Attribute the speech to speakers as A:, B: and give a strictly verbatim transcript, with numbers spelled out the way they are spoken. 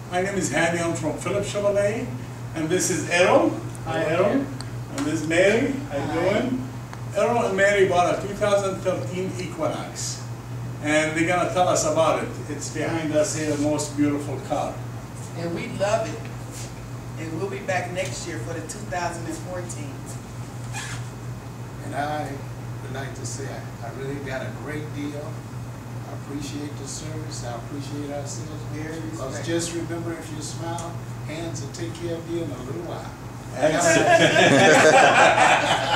A: My name is Hani. I'm from Phillips Chevrolet, and this is Earl. Hi, Earl. And this is Mary. How you doing? Earl and Mary bought a two thousand thirteen Equinox, and they're gonna tell us about it. It's behind us here, the most beautiful car.
B: And we love it. And we'll be back next year for the two thousand fourteen.
C: And I would like to say I, I really got a great deal. I appreciate the service. I appreciate our sales.
B: Very
C: Because
B: respectful.
C: just remember, if you smile, hands will take care of you in a little while.
A: Excellent.